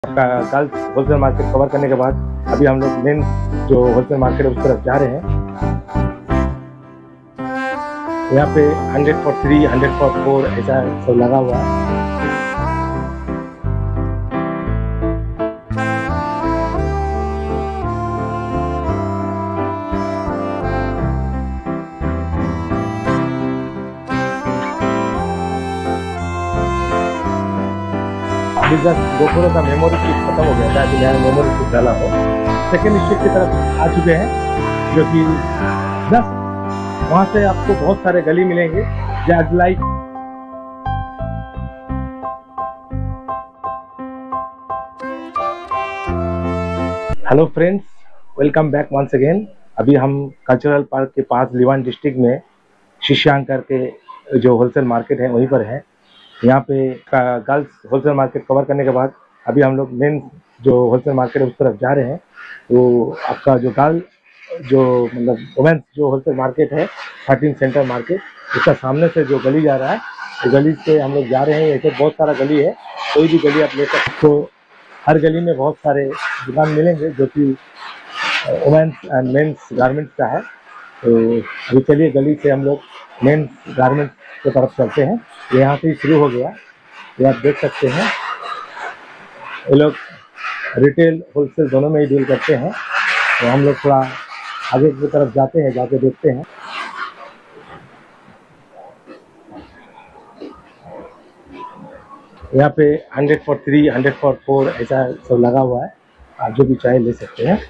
आपका girls wholesale market cover करने के बाद अभी हम लोग मेन जो होलसेल मार्केट है उस तरफ जा रहे हैं। यहाँ पे 100 for 3, 100 for 4 ऐसा सब लगा हुआ है। अभी जस्ट गोपुरों का मेमोरी चिप खत्म हो गया था, अभी नया मेमोरी चिप डाला हो। सेकेंड स्ट्रीट की तरफ आ चुके हैं, जो कि 10 वहाँ से आपको बहुत सारे गली मिलेंगे जैज like. Hello friends, welcome back once again. अभी हम कल्चरल पार्क के पास लीवान डिस्ट्रिक्ट में शीशांग करके जो होलसेल मार्केट है वहीं पर है। यहाँ पे गर्ल्स होलसेल मार्केट कवर करने के बाद अभी हम लोग मेन जो होलसेल मार्केट है उस तरफ जा रहे हैं। तो आपका जो गर्ल जो मतलब वुमेन्स जो होलसेल मार्केट है 13 सेंटर मार्केट, उसका सामने से जो गली जा रहा है तो गली से हम लोग जा रहे हैं। ऐसे बहुत सारा गली है, कोई भी गली आप ले सकते। तो हर गली में बहुत सारे दुकान मिलेंगे जो कि वुमेन्स एंड मेन्स गारमेंट्स का है। तो अभी चलिए गली से हम लोग मेन्स गारमेंट्स की तरफ चलते हैं। यहाँ से ही शुरू हो गया, ये आप देख सकते हैं। ये लोग रिटेल होलसेल दोनों में ही डील करते हैं। तो हम लोग थोड़ा आगे की तरफ जाते हैं, जाके देखते हैं। यहाँ पे 100 for 3, 100 for 4 ऐसा सब लगा हुआ है, आप जो भी चाहे ले सकते हैं।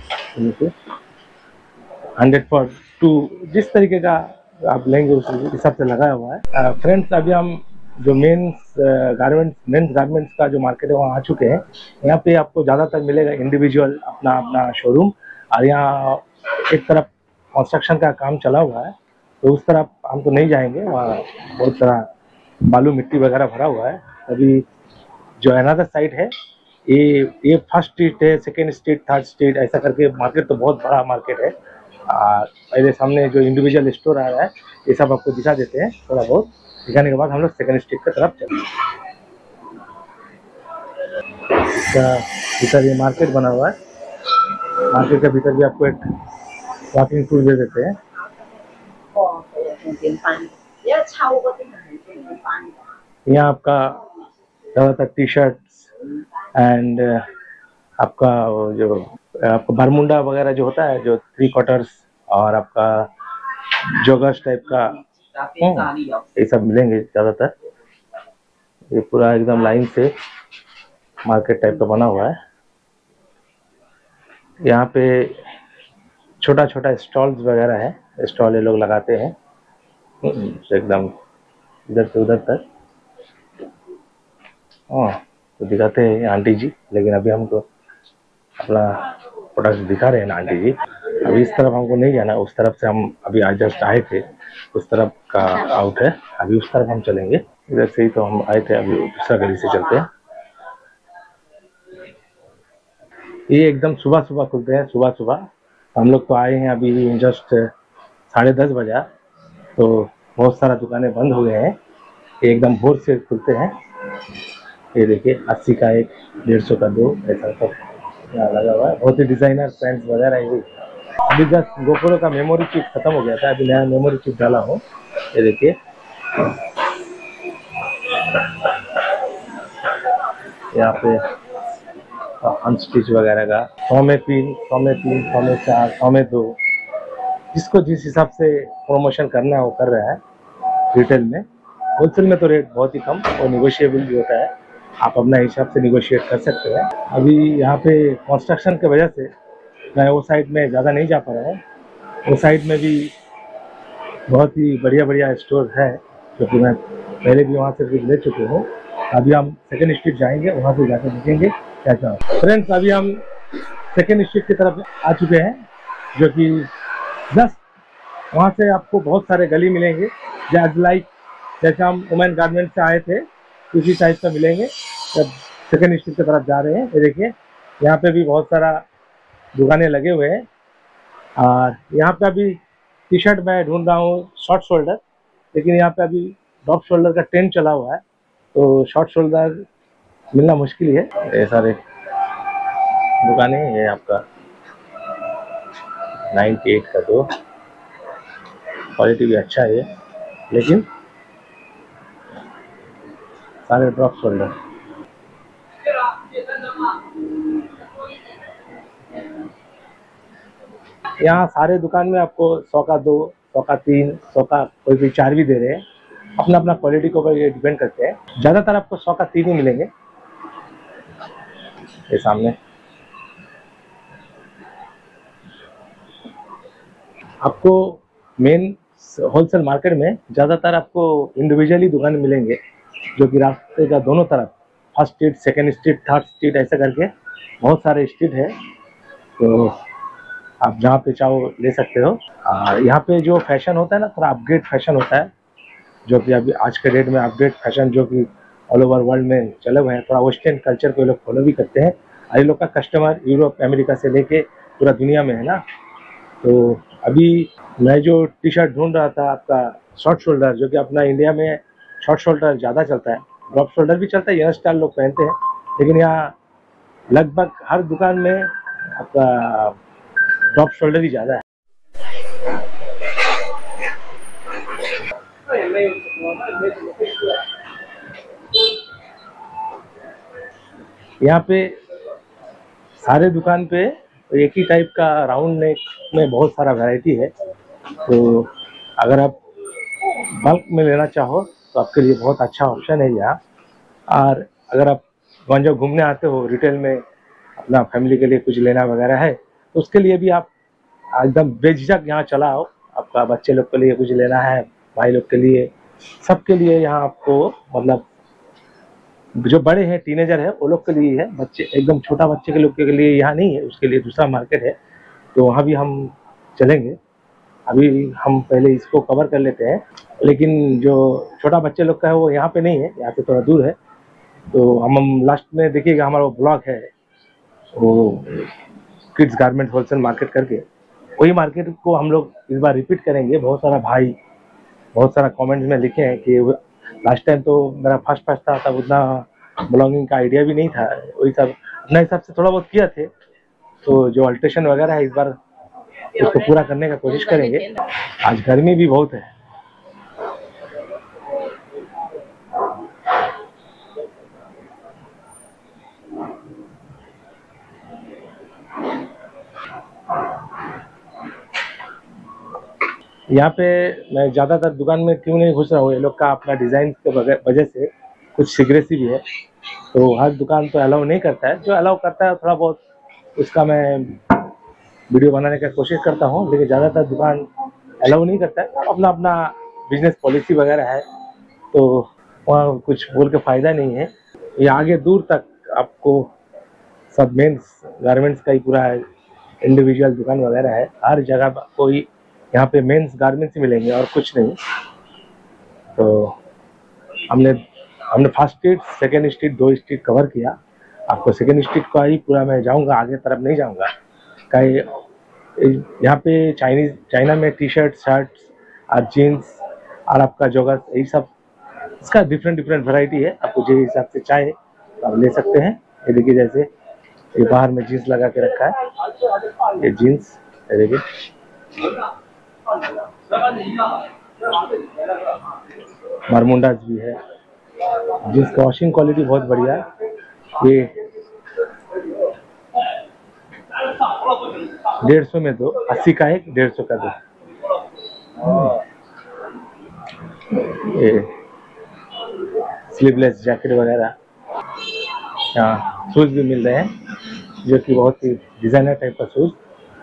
100 for 2 जिस तरीके का आप लेंगे उस हिसाब से लगाया हुआ है। फ्रेंड्स, अभी हम जो मेंस गारमेंट्स का जो मार्केट है वहाँ आ चुके हैं। यहाँ पे आपको ज़्यादातर मिलेगा इंडिविजुअल अपना शोरूम, और यहाँ एक तरफ कंस्ट्रक्शन का काम चला हुआ है तो उस तरफ हम तो नहीं जाएंगे, वहाँ बहुत सारा बालू मिट्टी वगैरह भरा हुआ है। अभी जो अनदर साइड है ये फर्स्ट स्ट्रीट है, सेकेंड स्ट्रीट, थर्ड स्ट्रीट ऐसा करके मार्केट तो बहुत बड़ा मार्केट है। पहले सामने जो इंडिविजुअल स्टोर आ रहा है ये सब आपको दिखा देते हैं। थोड़ा बहुत दिखाने के बाद हम लोग सेकेंड स्ट्रीट की तरफ चलते हैं। भीतर ये मार्केट बना हुआ है, मार्केट के भीतर भी आपको एक वॉकिंग टूर दे देते हैं। यहाँ आपका ज़्यादातर टी शर्ट्स एंड आपका जो आपका बरमुंडा वगैरह जो होता है, जो 3 क्वार्टर्स और आपका जॉगर्स टाइप का ये सब मिलेंगे ज़्यादातर। ये पूरा एकदम लाइन से मार्केट टाइप का बना हुआ है। यहाँ पे छोटा छोटा स्टॉल्स वगैरह है, स्टॉल ये लोग लगाते हैं एकदम इधर से उधर तक। तो दिखाते हैं आंटी जी, लेकिन अभी हमको अपना प्रोडक्ट दिखा रहे हैं ना आंटी जी। अभी इस तरफ हमको नहीं जाना, उस तरफ से हम अभी आज जस्ट आए थे, उस तरफ का आउट है। अभी उस तरफ हम चलेंगे, इधर से ही तो हम आए थे, अभी दूसरा गली से चलते हैं। ये एकदम सुबह सुबह खुलते हैं, सुबह सुबह। हम लोग तो आए हैं अभी जस्ट 10:30 बजा, तो बहुत सारा दुकानें बंद हो गए हैं। ये एकदम भोर से खुलते हैं। ये देखिए 80 का एक, 150 का 2 ऐसा सब यहाँ लगा हुआ है। बहुत ही डिजाइनर पैंट्स वगैरह है। अभी जस्ट गोपुरों का मेमोरी चिप खत्म हो गया था, अभी नया मेमोरी चिप डाला हो। ये देखिए यहाँ पे अनस्टिच वगैरह का 100 में 3, 100 में 3, 100 में 4, 100 में 2, जिसको जिस हिसाब से प्रमोशन करना है वो कर रहा है। रिटेल में, होलसेल में तो रेट बहुत ही कम और निगोशिएबल भी होता है, आप अपना हिसाब से निगोशिएट कर सकते हैं। अभी यहाँ पे कंस्ट्रक्शन की वजह से मैं वो साइड में ज़्यादा नहीं जा पा रहा हूँ। वो साइड में भी बहुत ही बढ़िया बढ़िया स्टोर है, क्योंकि मैं पहले भी वहाँ से भी ले चुके हूँ। अभी हम सेकेंड स्ट्रीट जाएंगे, वहाँ से जाकर देखेंगे क्या क्या। फ्रेंड्स, अभी हम सेकेंड स्ट्रीट की तरफ आ चुके हैं, जो कि 10 वहाँ से आपको बहुत सारे गली मिलेंगे जैज लाइक, जैसे हम वुमेन गारमेंट से आए थे उसी टाइप का मिलेंगे। जब सेकेंड स्ट्रीट की तरफ जा रहे हैं, ये देखिए यहाँ पे भी बहुत सारा दुकानें लगे हुए हैं। और यहाँ पे अभी टी शर्ट मैं ढूंढ रहा हूँ शॉर्ट शोल्डर, लेकिन यहाँ पे अभी ड्रॉप शोल्डर का ट्रेंड चला हुआ है, तो शॉर्ट शोल्डर मिलना मुश्किल ही है। ये सारे दुकानें हैं। ये आपका 98 का दो, क्वालिटी भी अच्छा है लेकिन सारे ड्रॉप शोल्डर। यहाँ सारे दुकान में आपको 100 का 2, 100 का 3, 100 का कोई कोई 4 भी दे रहे हैं। अपना अपना क्वालिटी के ऊपर ये डिपेंड करते हैं। ज़्यादातर आपको 100 का 3 ही मिलेंगे। ये सामने आपको मेन होलसेल मार्केट में ज़्यादातर आपको इंडिविजुअली दुकान मिलेंगे, जो कि रास्ते का दोनों तरफ first street, second street, third street ऐसा करके बहुत सारे स्ट्रीट है। तो आप जहाँ पे चाहो ले सकते हो। यहाँ पे जो फैशन होता है ना, थोड़ा अपग्रेड फैशन होता है, जो कि अभी आज के डेट में अपग्रेड फैशन जो कि ऑल ओवर वर्ल्ड में चले हुए हैं। थोड़ा वेस्टर्न कल्चर को लोग फॉलो भी करते हैं। ये लोग का कस्टमर यूरोप, अमेरिका से लेके पूरा दुनिया में है ना। तो अभी मैं जो टी शर्ट ढूंढ रहा था आपका शॉर्ट शोल्डर, जो कि अपना इंडिया में शॉर्ट शोल्डर ज़्यादा चलता है, ड्रॉप शोल्डर भी चलता है, यंग स्टाइल लोग पहनते हैं, लेकिन यहाँ लगभग हर दुकान में आपका ड्रॉप शोल्डर ही ज़्यादा है। यहाँ पे सारे दुकान पे एक ही टाइप का राउंड नेक में बहुत सारा वैरायटी है। तो अगर आप बल्क में लेना चाहो तो आपके लिए बहुत अच्छा ऑप्शन है यहाँ। और अगर आप वहाँ जब घूमने आते हो रिटेल में, अपना फैमिली के लिए कुछ लेना वगैरह है, तो उसके लिए भी आप एकदम बेझिझक यहाँ चला आओ। आपका बच्चे लोग के लिए कुछ लेना है, भाई लोग के लिए, सबके लिए यहाँ आपको, मतलब जो बड़े हैं टीनेजर है वो लोग के लिए है, बच्चे एकदम छोटा बच्चे के लोग के लिए यहाँ नहीं है, उसके लिए दूसरा मार्केट है। तो वहाँ भी हम चलेंगे। अभी हम पहले इसको कवर कर लेते हैं, लेकिन जो छोटा बच्चे लोग का है वो यहाँ पे नहीं है, यहाँ पे थोड़ा दूर है। तो हम लास्ट में देखिएगा हमारा वो ब्लॉग है, वो किड्स गारमेंट होलसेल मार्केट करके, वही मार्केट को हम लोग इस बार रिपीट करेंगे। बहुत सारा भाई बहुत सारा कमेंट्स में लिखे हैं कि लास्ट टाइम तो मेरा फर्स्ट था, तब उतना ब्लॉगिंग का आइडिया भी नहीं था, वही सब अपने हिसाब से थोड़ा बहुत किया थे। तो जो अल्ट्रेशन वगैरह है इस बार उसको पूरा करने का कोशिश करेंगे। आज गर्मी भी बहुत है। यहाँ पे मैं ज़्यादातर दुकान में क्यों नहीं घुस रहा हूँ, ये लोग का अपना डिज़ाइन के वजह से कुछ सीक्रेसी भी है। तो हर दुकान तो अलाउ नहीं करता है, जो अलाउ करता है थोड़ा बहुत उसका मैं वीडियो बनाने का कोशिश करता हूँ, लेकिन ज़्यादातर दुकान अलाउ नहीं करता है। अपना अपना बिजनेस पॉलिसी वगैरह है, तो वहाँ कुछ बोल के फ़ायदा नहीं है। ये आगे दूर तक आपको सब मेंस गारमेंट्स का ही पूरा इंडिविजुअल दुकान वगैरह है। हर जगह कोई यहाँ पे मेंस गारमेंट्स ही मिलेंगे और कुछ नहीं। तो हमने first street, second street, 2 street cover किया। आपको सेकेंड स्ट्रीट का ही पूरा मैं जाऊँगा, आगे तरफ नहीं जाऊँगा। कहीं यहाँ पे चाइना में टी शर्ट, शर्ट्स और जीन्स और आपका जॉगर्स, यही सब इसका डिफरेंट वैरायटी है। आपको जिस हिसाब से चाहे तो आप ले सकते हैं। ये देखिए, जैसे ये बाहर में जीन्स लगा के रखा है, ये जीन्स, ये देखिए बरमुंडास भी है, जिसका वॉशिंग क्वालिटी बहुत बढ़िया है। ये 150 में दो, 80 का एक, 150 का दो। ये स्लीवलेस जैकेट वगैरह, यहाँ शूज भी मिल रहे हैं, जो कि बहुत ही डिजाइनर टाइप का शूज।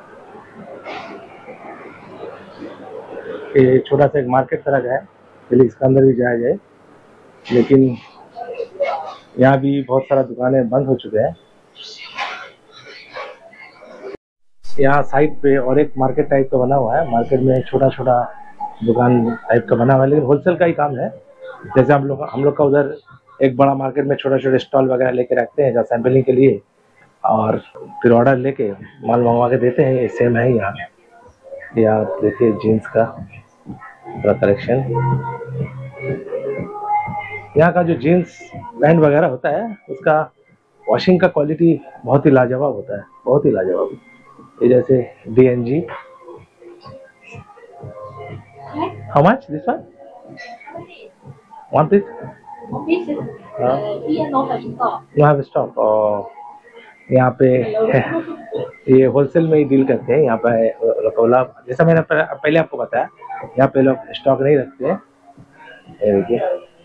ये छोटा सा एक मार्केट तरह का है, चलिए इसके अंदर भी जाया जाए, लेकिन यहाँ भी बहुत सारा दुकानें बंद हो चुके हैं। यहाँ साइड पे और एक मार्केट टाइप का बना हुआ है, मार्केट में छोटा छोटा दुकान टाइप का बना हुआ है, लेकिन होलसेल का ही काम है। जैसे हम लोग का उधर एक बड़ा मार्केट में छोटे छोटे स्टॉल वगैरह लेके रखते हैं, जहाँ सैम्पलिंग के लिए, और फिर ऑर्डर लेके माल मंगवा के देते हैं। ये सेम है यहाँ। यहाँ देखिए जीन्स का पूरा कलेक्शन, यहाँ का जो जीन्स पैंट वगैरह होता है उसका वॉशिंग का क्वालिटी बहुत ही लाजवाब होता है, बहुत ही लाजवाब। ये जैसे DNG, how much this one piece? यहाँ स्टॉक और यहाँ पे ये होलसेल में ही डील करते हैं। यहाँ पे रकौला, जैसा मैंने पहले आपको बताया, यहाँ पे लोग स्टॉक नहीं रखते हैं। ये देखिए,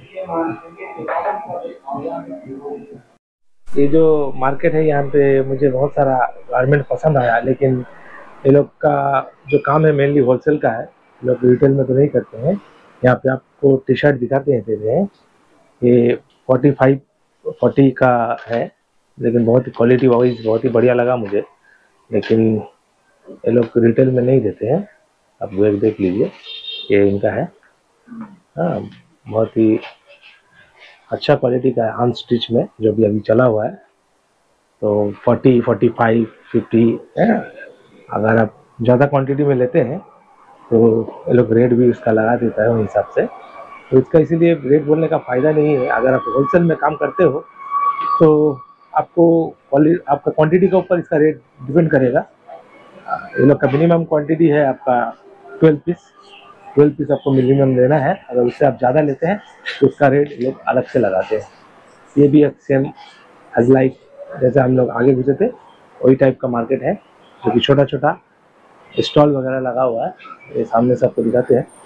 ये जो मार्केट है यहाँ पे मुझे बहुत सारा गारमेंट पसंद आया, लेकिन ये लोग का जो काम है मेनली होलसेल का है, लोग रिटेल में तो नहीं करते हैं। यहाँ पे आपको टी शर्ट दिखाते हैं, दे रहे हैं, ये 45-40 का है, लेकिन बहुत ही क्वालिटी वाइज बहुत ही बढ़िया लगा मुझे, लेकिन ये लोग रिटेल में नहीं देते हैं। आप वेब देख लीजिए, ये इनका है। हाँ, बहुत ही अच्छा क्वालिटी का है, अनस्टिच में जो भी अभी चला हुआ है। तो 40, 45, 50 है। अगर आप ज़्यादा क्वांटिटी में लेते हैं तो ये लोग रेट भी उसका लगा देता है उस हिसाब से। तो इसका इसीलिए रेट बोलने का फ़ायदा नहीं है। अगर आप होलसेल में काम करते हो तो आपको आपका क्वांटिटी के ऊपर इसका रेट डिपेंड करेगा। ये लोग का मिनिमम क्वांटिटी है आपका 12 पीस आपको मिनिमम लेना है। अगर उससे आप ज़्यादा लेते हैं तो उसका रेट लोग अलग से लगाते हैं। ये भी एक सेम एज लाइक जैसे हम लोग आगे घुसे थे वही टाइप का मार्केट है, जो कि छोटा छोटा स्टॉल वगैरह लगा हुआ है। ये सामने से आपको दिखाते हैं,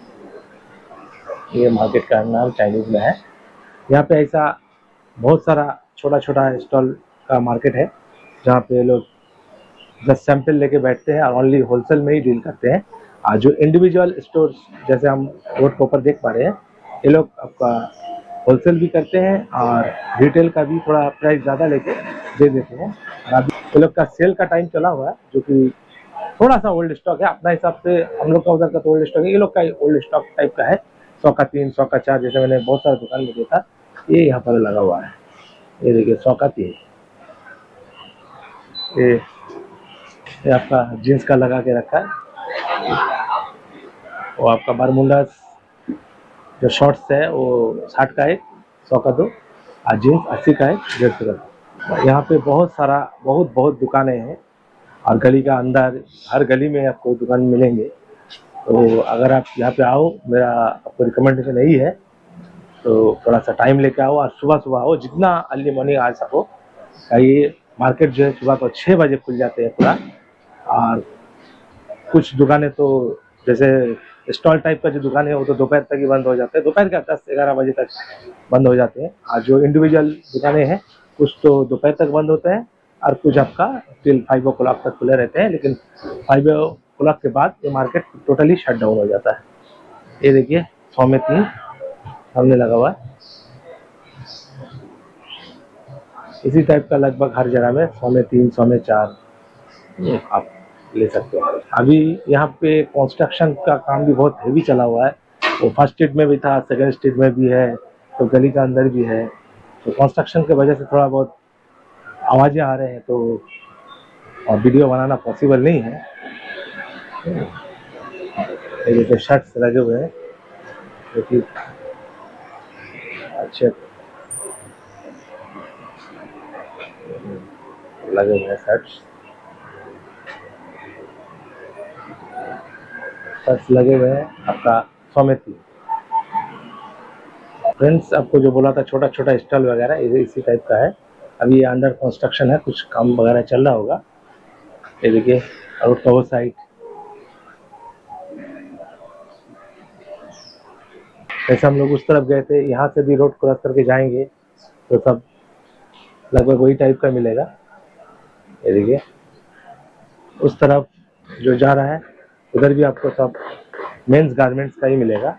ये मार्केट का नाम चाइनीज़ में है। यहाँ पे ऐसा बहुत सारा छोटा छोटा स्टॉल का मार्केट है, जहाँ पे लोग बस सैंपल लेके बैठते हैं और ओनली होलसेल में ही डील करते हैं। और जो इंडिविजुअल स्टोर्स जैसे हम रोड के ऊपर देख पा रहे हैं, ये लोग आपका होलसेल भी करते हैं और रिटेल का भी थोड़ा प्राइस ज़्यादा लेके दे देते हैं। और अभी ये लोग का सेल का टाइम चला हुआ है, जो कि थोड़ा सा ओल्ड स्टॉक है अपना हिसाब से। हम लोग का उधर का तो ओल्ड स्टॉक है, ये लोग का ओल्ड स्टॉक टाइप का है। 100 का 3, 100 का 4, जैसे मैंने बहुत सारा दुकान में देखा, ये यहाँ पर लगा हुआ है। ये देखिए 100 का 3, ये आपका जीन्स का लगा के रखा है। वो आपका बारमूला जो शॉर्ट्स है वो 60 का 1, 100 का 2, और जीन्स 80 का 1, 150 का। यहाँ पे बहुत सारा बहुत दुकानें हैं और गली का अंदर हर गली में आपको दुकान मिलेंगे। तो अगर आप यहाँ पे आओ, मेरा आपको रिकमेंडेशन यही है, तो थोड़ा सा टाइम लेके आओ और सुबह आओ, जितना अर्ली मॉर्निंग आ सको। ये मार्केट जो है सुबह को 6 बजे खुल जाते हैं पूरा। और कुछ दुकानें तो जैसे स्टॉल टाइप का जो दुकान है वो तो दोपहर तक ही बंद हो जाते हैं, दोपहर का 10-11 बजे तक बंद हो जाते हैं। और जो इंडिविजुअल दुकानें हैं कुछ तो दोपहर तक बंद होते हैं और कुछ आपका टिल 5 o'clock तक खुले रहते हैं, लेकिन 5 o'clock के बाद ये मार्केट टोटली शट डाउन हो जाता है। ये देखिए 100 में 3 सामने लगा हुआ है। इसी टाइप का लगभग हर जगह में 100 में 3, 100 में 4 आप ले सकते हो। अभी यहाँ पे कंस्ट्रक्शन का काम भी बहुत हेवी चला हुआ है। वो फर्स्ट स्ट्रीट में भी था, सेकंड स्ट्रीट में भी है, तो गली का अंदर भी है। तो कंस्ट्रक्शन की वजह से थोड़ा बहुत आवाज़ें आ रहे हैं, तो और वीडियो बनाना पॉसिबल नहीं है। जैसे शर्ट्स लगे हुए हैं जो कि अच्छे लगे हुए हैं शर्ट्स लगे हुए हैं आपका 100 में 3। फ्रेंड्स, आपको जो बोला था छोटा छोटा स्टॉल वगैरह इसी टाइप का है। अभी ये अंडर कंस्ट्रक्शन है, कुछ काम वगैरह चल रहा होगा। ये देखिए रोड का वो साइड, जैसे हम लोग उस तरफ गए थे, यहाँ से भी रोड क्रॉस करके जाएंगे तो सब लगभग वही टाइप का मिलेगा। ये देखिए उस तरफ जो जा रहा है उधर भी आपको सब मेंस गारमेंट्स का ही मिलेगा।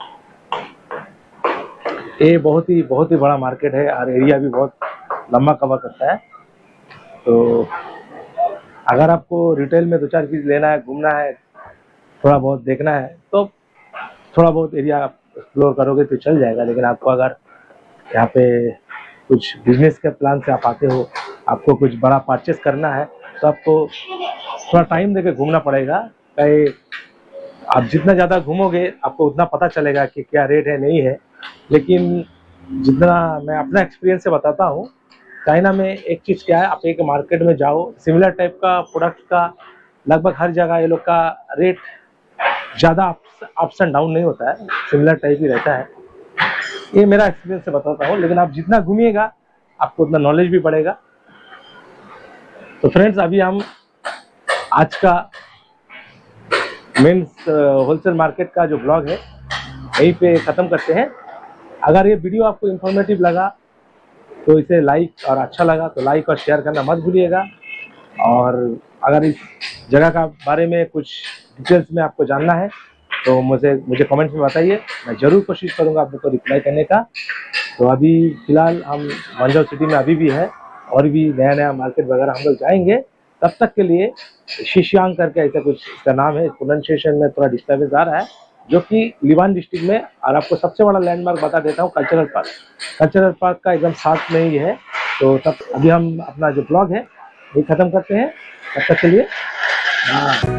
ये बहुत ही बड़ा मार्केट है और एरिया भी बहुत लंबा कवर करता है। तो अगर आपको रिटेल में 2-4 चीज़ लेना है, घूमना है, थोड़ा बहुत देखना है, तो थोड़ा बहुत एरिया एक्सप्लोर करोगे तो चल जाएगा। लेकिन आपको अगर यहाँ पे कुछ बिजनेस के प्लान से आप आते हो, आपको कुछ बड़ा परचेस करना है, तो आपको थोड़ा टाइम देके घूमना पड़ेगा। कहीं आप जितना ज़्यादा घूमोगे आपको उतना पता चलेगा कि क्या रेट है नहीं है। लेकिन जितना मैं अपना एक्सपीरियंस से बताता हूँ, चाइना में एक चीज़ क्या है, आप एक मार्केट में जाओ, सिमिलर टाइप का प्रोडक्ट का लगभग हर जगह ये लोग का रेट ज़्यादा अप्स एंड डाउन नहीं होता है, सिमिलर टाइप ही रहता है। ये मेरा एक्सपीरियंस से बताता हूँ, लेकिन आप जितना घूमिएगा आपको उतना नॉलेज भी बढ़ेगा। तो फ्रेंड्स, अभी हम आज का मेंस होलसेल मार्केट का जो ब्लॉग है यहीं पे ख़त्म करते हैं। अगर ये वीडियो आपको इन्फॉर्मेटिव लगा तो इसे लाइक, और अच्छा लगा तो लाइक और शेयर करना मत भूलिएगा। और अगर इस जगह का बारे में कुछ डिटेल्स में आपको जानना है तो मुझे कमेंट्स में बताइए, मैं ज़रूर कोशिश करूँगा आपको रिप्लाई करने का। तो अभी फ़िलहाल हम वंजाव सिटी में अभी भी है, और भी नया नया मार्केट वगैरह हम लोग जाएंगे। तब तक के लिए शीशियांग करके ऐसा कुछ इसका नाम है, प्रोनाउंसिएशन में थोड़ा डिस्टर्बेंस आ रहा है, जो कि लिवान डिस्ट्रिक्ट में। और आपको सबसे बड़ा लैंडमार्क बता देता हूँ, कल्चरल पार्क का एकदम साथ में ही है। तो तब अभी हम अपना जो ब्लॉग है ये ख़त्म करते हैं, तब तक के लिए